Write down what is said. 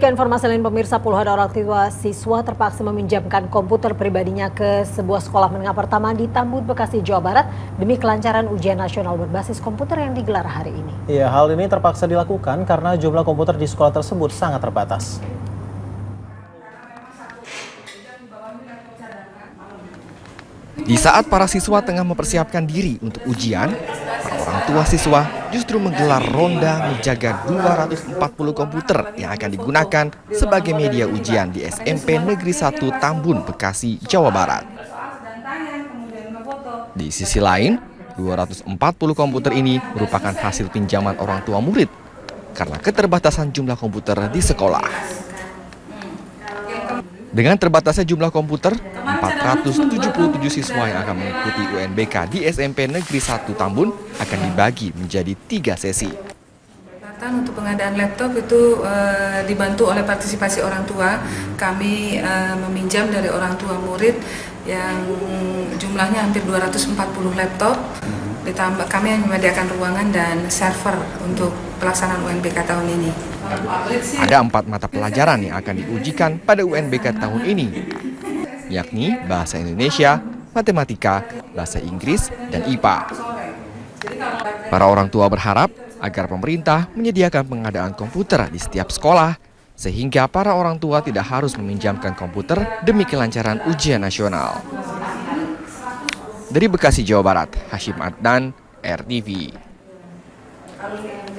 Ke informasi lain pemirsa, puluhan orang tua siswa terpaksa meminjamkan komputer pribadinya ke sebuah sekolah menengah pertama di Tambun, Bekasi, Jawa Barat demi kelancaran ujian nasional berbasis komputer yang digelar hari ini. Ya, hal ini terpaksa dilakukan karena jumlah komputer di sekolah tersebut sangat terbatas. Di saat para siswa tengah mempersiapkan diri untuk ujian, para orang tua siswa justru menggelar ronda menjaga 240 komputer yang akan digunakan sebagai media ujian di SMP Negeri 1 Tambun, Bekasi, Jawa Barat. Di sisi lain, 240 komputer ini merupakan hasil pinjaman orang tua murid karena keterbatasan jumlah komputer di sekolah. Dengan terbatasnya jumlah komputer, 477 siswa yang akan mengikuti UNBK di SMP Negeri 1 Tambun akan dibagi menjadi 3 sesi. Untuk pengadaan laptop itu dibantu oleh partisipasi orang tua. Kami meminjam dari orang tua murid yang jumlahnya hampir 240 laptop. Ditambah kami menyediakan ruangan dan server untuk pelaksanaan UNBK tahun ini. Ada 4 mata pelajaran yang akan diujikan pada UNBK tahun ini, yakni Bahasa Indonesia, Matematika, Bahasa Inggris, dan IPA. Para orang tua berharap agar pemerintah menyediakan pengadaan komputer di setiap sekolah, sehingga para orang tua tidak harus meminjamkan komputer demi kelancaran ujian nasional. Dari Bekasi, Jawa Barat, Hashim Adnan, RTV.